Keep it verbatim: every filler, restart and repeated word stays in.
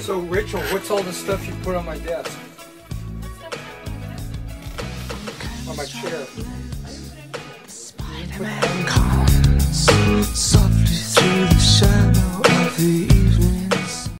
So Rachel, what's all the stuff you put on my desk? On my chair? Spider-Man.